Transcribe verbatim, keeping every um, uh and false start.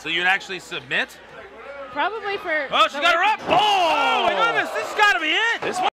So you'd actually submit? Probably for. Oh, she got her up! Oh!